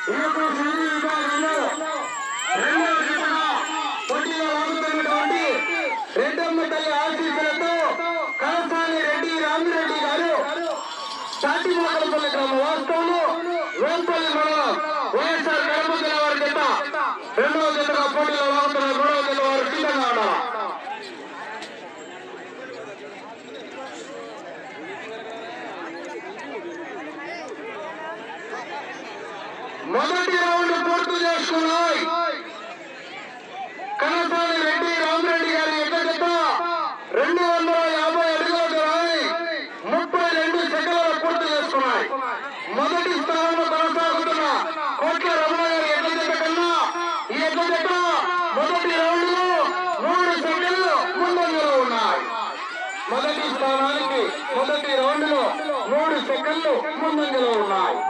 సాటిమోకలపల్లి గ్రామ వాస్తవంలో వేంపల్లి మండలం వైఎస్ఆర్ కడప జిల్లా వారి జత రెండవ జతగా పోటీలో లాగుతున్న మూడవ జత వారు సిద్ధంగా ఉన్నారు. మొదటి రౌండ్ పూర్తి చేసుకున్నాయి. కనసాని రెడ్డి రామిరెడ్డి గారి ఎడ్ల జత 250 అడుగుల దూరాన్ని 32 సెకండ్లలో పూర్తి చేసుకున్నాయి. మొదటి స్థానంలో కొనసాగుతున్న కోట్ల రమణ గారి ఎడ్ల జత కన్నా ఈ ఎడ్ల జత మొదటి రౌండ్ లో 3 సెకండ్లు ముందంజలో ఉన్నాయి. మొదటి స్థానానికి మొదటి రౌండ్ లో 3 సెకండ్లు ముందంజలో ఉన్నాయి.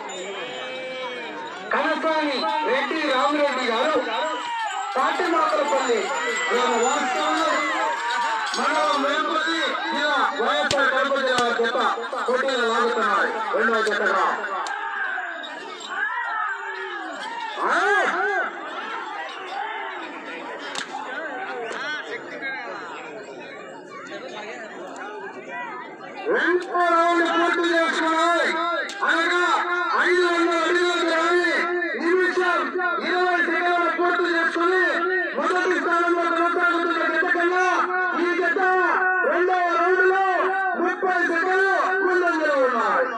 కనసాని రెడ్డి రామిరెడ్డి గారు సాటిమోకలపల్లి గ్రామ వాస్తవంలో మండలం వేంపల్లి జిల్లా వైఎస్ఆర్ కడప జిల్లా జత పోటీలు లాగుతున్నారు. రెండవ జతగా రెండో రౌండ్ పూర్తి చేసుకున్నాయి. అనగా 500 అడుగుల దూరాన్ని నిమిషం 20 సెకండ్ల పూర్తి చేసుకుని మొదటి స్థానంలో కొనసాగుతున్న జత కన్నా ఈ జత రెండవ రౌండ్ లో 30 సెకండ్లు ముందంజలో ఉన్నాయి.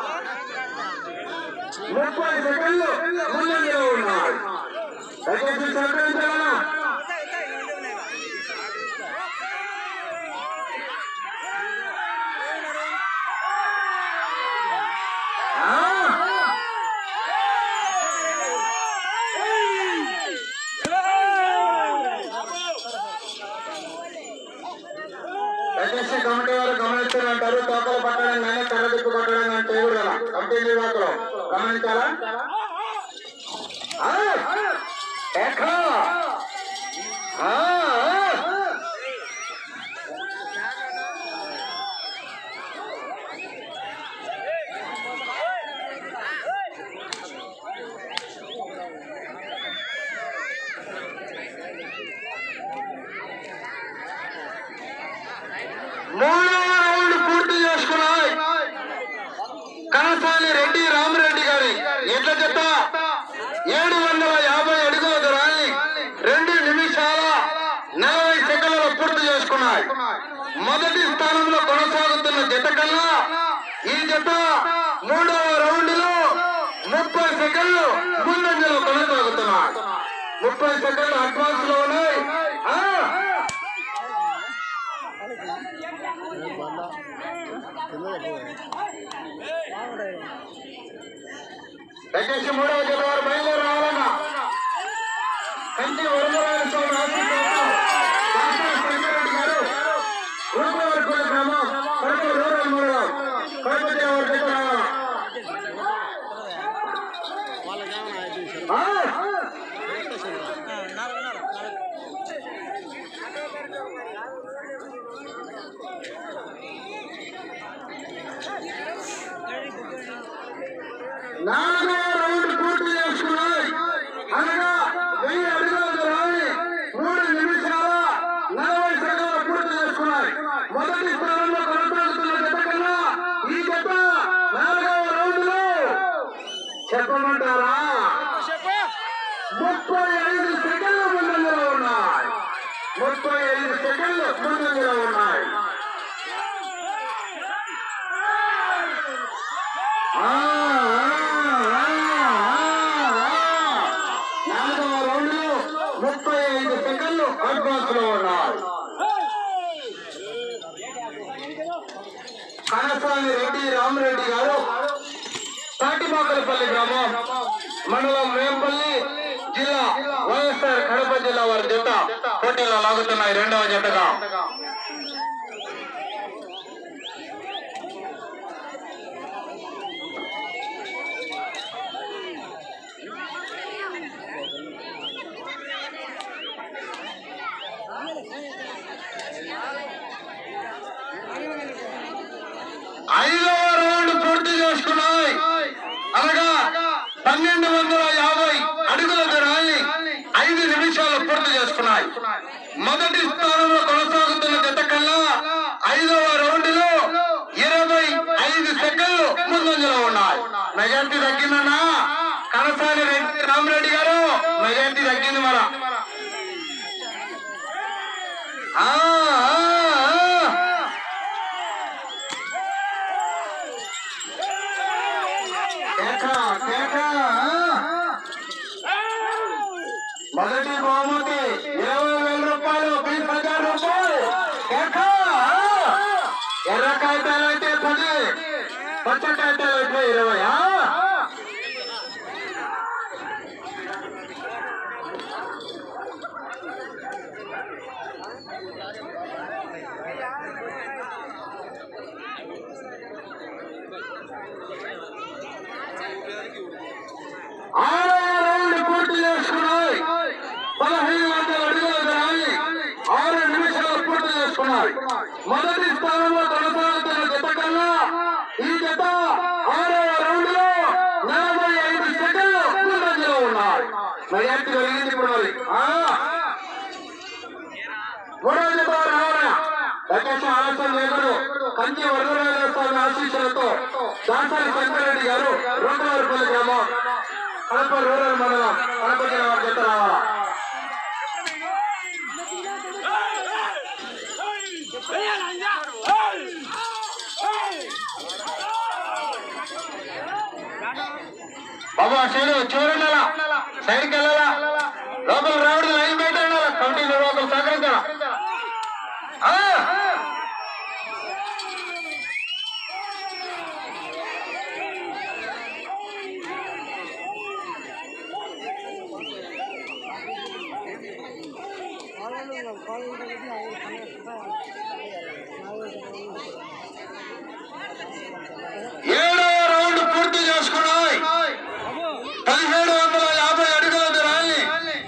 30 సెకండ్లు ముందంజలో ఉన్నాయి. దయచేసి సహకరించాలా? దయచేసి కమిటీ వారు గమనిస్తున్నారు. తోకలు పట్టడం కానీ తెరదిప్పు పట్టడం కానీ చేయకూడదు. కమిటీ నిర్వాహకులు గమనించాలా? మూడవ రౌండ్ పూర్తి చేసుకున్నాయి. కనసాని రెడ్డి రామిరెడ్డి గారి ఎడ్ల జత 750 అడుగుల దూరాన్ని 2 నిమిషాల 40 సెకండ్లలో పూర్తి చేసుకున్నాయి. మొదటి స్థానంలో కొనసాగుతున్న జత కన్నా ఈ జత మూడవ రౌండ్ లో 30 సెకండ్లు ముందంజలో కొనసాగుతున్నాయి. 30 సెకండ్లు అడ్వాన్స్ లో ఉన్నాయి. దయచేసి మూడవ జత వారు బయలుదేరి రావాలన్నా. కంచి వరమరాయణ స్వామి ఆశీర్వాదం గారు రూపవరపల్లి గ్రామం కడప రూరల్ మండలం కడప జిల్లా వారి జత రావాలా. నాలుగవ రౌండ్ పూర్తి చేసుకున్నాయి. అనగా 1000 అడుగుల దూరాన్ని 3 నిమిషాల 40 సెకండ్లు పూర్తి చేసుకున్నాయి. మొదటి స్థానంలో కొనసాగుతున్న జత కన్నా ఈ జత 4వ రౌండ్ లో చెప్పమంటారా 35 సెకండ్లు ముందంజలో ఉన్నాయి. 35 సెకండ్లు ముందంజలో ఉన్నాయి. అడ్వాన్స్ లో ఉన్నాయి. కనసాని రెడ్డి రామిరెడ్డి గారు సాటిమోకలపల్లి గ్రామం మండలం వేంపల్లి జిల్లా వైఎస్ఆర్ కడప జిల్లా వారి జత పోటీలో లాగుతున్నాయి. రెండవ జతగా ఐదవ రౌండ్ పూర్తి చేసుకున్నాయి. అనగా 1250 నిమిషాలు పూర్తి చేసుకున్నాయి. మొదటి స్థానంలో కొనసాగుతున్న జత కన్నా 5వ రౌండ్ లో 25 సెకండ్లు ముందంజలో ఉన్నాయి. మెజార్టీ తగ్గిందన్నా కనసాని రామరెడ్డి గారు, మెజార్టీ తగ్గింది మన మొదటి బహుమతి 20,000 రూపాయలు, 20,000 రూపాయలు. ఎర్ర కాగితాలు అయితే 10, పచ్చ కాగితాలు అయితే 20. పూర్తి చేసుకున్నాయి. 1500 అడుగుల దూరాన్ని 6 నిమిషాలు పూర్తి చేసుకున్నాయి. మొదటి స్థానంలో కొనసాగుతున్న జత కన్నా ఈ జత 6వ రౌండ్ లో 45 సెకండ్లు ముందంజలో ఉన్నాయి. మెజార్టీ కలిగింది. ఇప్పుడు మరి 3వ జత రావణ ప్రకాశం ఆలస్యం లేకుడు కంచి వరదరాజ స్వామి ఆశీస్సులతో దాసరి శంకరెడ్డి గారు 2 గ్రామం కడప రూరల్ మండలం కడప జిల్లా జత రావాలా. బాబా సైడ్ చూడండి, సైడ్కి వెళ్ళాలా, లోపల రావడం లైన్ బయట కమిటీ నిర్వాహకులు సహకరించాలా. ఏడవ రౌండ్ పూర్తి చేసుకున్నాయి. 1750 అడుగుల దూరాన్ని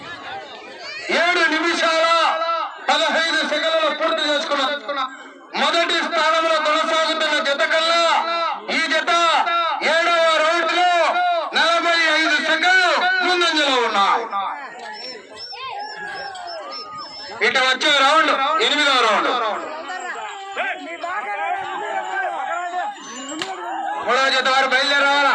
7 నిమిషాల 15 సెకండ్లు పూర్తి చేసుకున్నాం. మొదటి స్థానంలో కొనసాగుతున్న జత కన్నా ఈ జత 7వ రౌండ్ లో 45 సెకండ్లు ముందంజలో ఉన్నాయి. ఇట వచ్చే రౌండ్ 8వ రౌండ్. 3వ జత వారు బయలుదేరావాలా.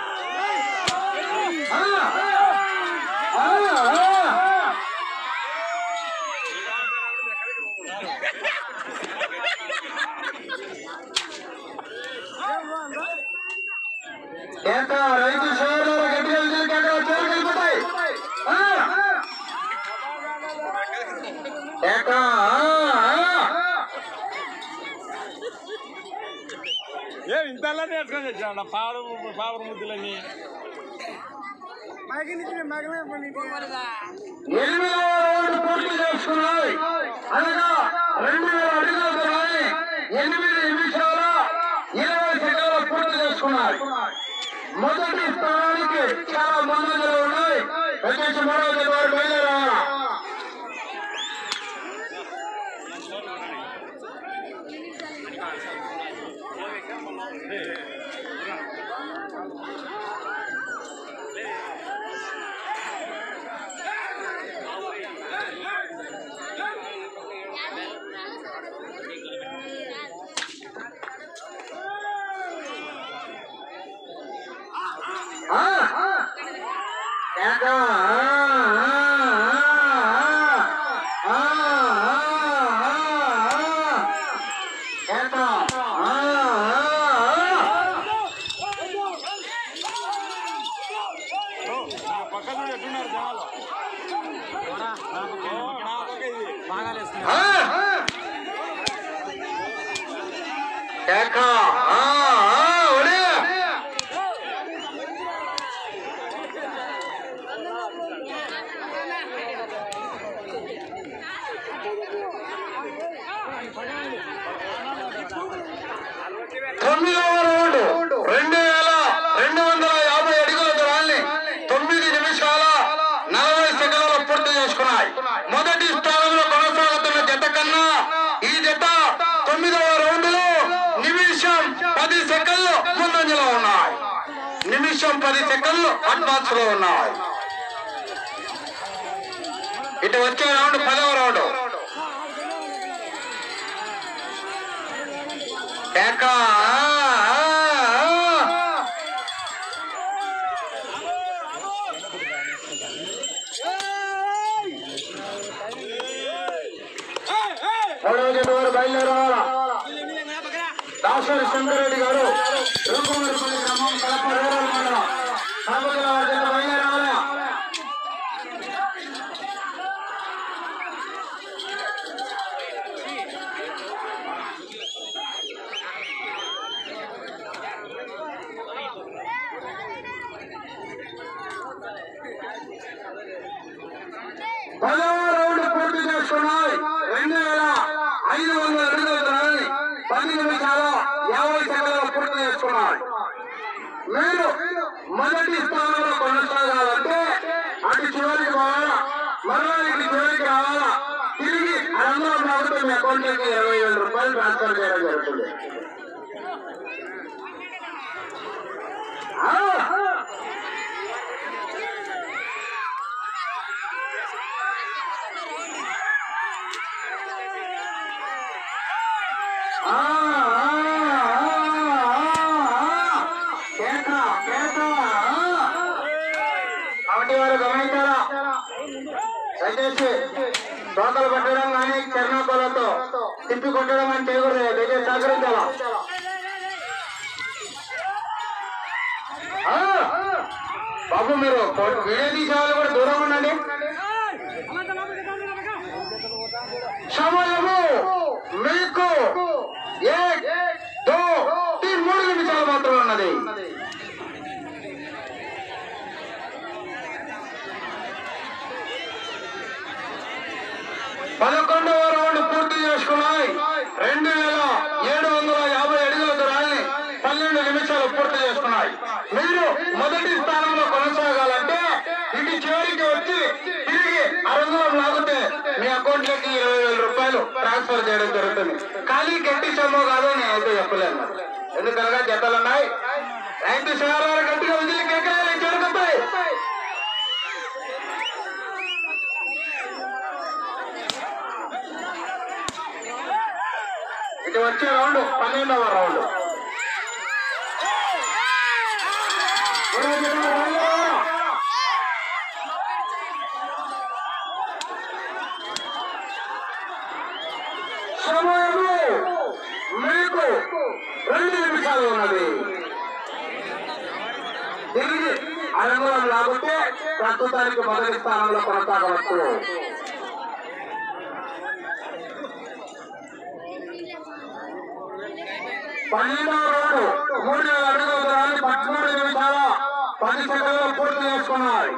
రైతు సోదరులు గట్టిగా చేరుకెళ్ళిపోతాయి. ఇంతలా నేర్చుకొని వచ్చా పావురు ముద్దులని 8వ రౌండ్ పూర్తి చేసుకున్నాయి. అనగా 2000 అడుగుల దూరాన్ని 8 నిమిషాల 20 సెకండ్లు పూర్తి చేసుకున్నాయి. మొదటి స్థానానికి చాలా ముందంజలో ఉన్నాయి. ప్రత్యక్ష 3వ జత వారు బయలుదేరావాలా. మొదటి స్థానంలో కొనసాగుతున్న జత కన్నా ఈ జత 9వ రౌండ్ లో నిమిషం 10 సెకండ్లు ముందంజలో ఉన్నాయి. నిమిషం 10 సెకండ్లు అడ్వాన్స్ లో ఉన్నాయి. ఇటు వచ్చే రౌండ్ 10వ రౌండ్. కేక మూడవ జత వారు బయలుదేరాల. దాసరి శంకరెడ్డి గారు రూపమరపల్లి గ్రామం కడప రూరల్ మండలం కాపకల జత బయలుదేరాల. పదవ రౌండ్ పూర్తి చేసుకున్నాయి. 2500 అడుగుల దూరాన్ని 10 నిమిషాల 50 సెకండ్లలో పూర్తి చేసుకున్నాయి. మీరు మొదటి స్థానంలో కొనసాగాలంటే అటు చివరికి పోవాలా, మరో ఇటు చివరికి రావాలా. తిరిగి 600 ప్రభుత్వం మీ అకౌంట్లోకి 20,000 రూపాయలు ట్రాన్స్ఫర్ చేయడం జరుగుతుంది. కాబట్టి వారు గమనించారా, దయచేసి తోకలు పట్టడం కానీ చర్ణాకోలతో తిప్పి కొట్టడం అని చేయకూడదు. దయచేసి సహకరించాలా. బాబు మీరు వీడియో తీసే వాళ్ళు కూడా దూరం ఉండండి. సమయము మీకు 1, 2, 3 నిమిషాలు మాత్రమే ఉన్నది. 11వ రౌండ్ పూర్తి చేసుకున్నాయి. 2750 అడుగుల దూరాన్ని 12 నిమిషాలు పూర్తి చేసుకున్నాయి. మీరు మొదటి స్థానంలో కొనసాగాలంటే ఇటు చివరికి వచ్చి తిరిగి 600 లాగితే మీ అకౌంట్ లోకి 20,000 రూపాయలు ట్రాన్స్ఫర్ చేయడం జరుగుతుంది. ఖాళీ గట్టి సొమ్ము కాదు నేను అయితే చెప్పలేను. ఎందుకనగా జతలున్నాయి. రైతు శివారు గట్టిగా వదిలి కేకలు జరుగుతాయి. ఇటు వచ్చే రౌండ్ 12వ రౌండ్. సమయము మీకు 2 నిమిషాలు ఉన్నది. తిరిగి 600 లాగితే ప్రస్తుతానికి మొదటి స్థానంలో కొనసాగవచ్చు. 12వ రౌండ్ 3000 అడుగుల దూరాన్ని 13 నిమిషాల 10 సెకండ్లలో పూర్తి చేసుకున్నారు.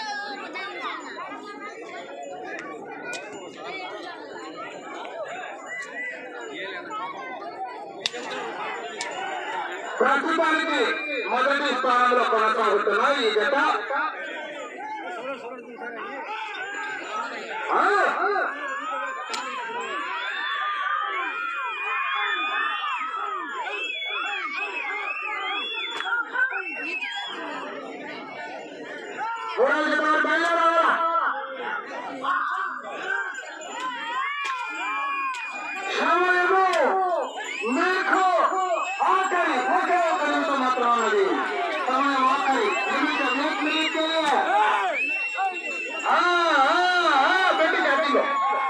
ప్రస్తుతానికి మొదటి స్థానంలో కొనసాగుతున్నాయి ఈ జత. సమయము మీకు ఆఖరి ఒకే ఒక నిమిషం మాత్రం ఉన్నది. సమయం ఆఖరి నిమిషం పెట్టి కట్టిందో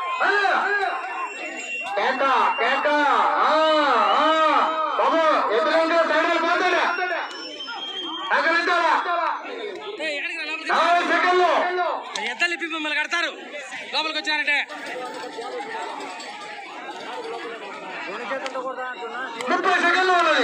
కేక కేక బాబు ఎదురైందో సైడ్ పోతాడా అక్కడ 40 సెకండ్లు ఎద్దలు ఇప్పి మిమ్మల్ని కడతారు లోపలికి వచ్చారంటే. 30 సెకండ్లు ఉన్నది.